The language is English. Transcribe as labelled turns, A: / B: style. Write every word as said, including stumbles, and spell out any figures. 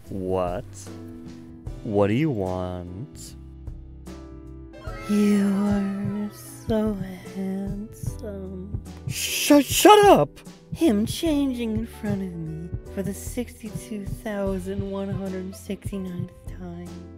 A: What? What do you want?
B: You are so handsome.
A: Shut, shut up!
B: Him changing in front of me for the sixty-two thousand one hundred sixty-ninth time.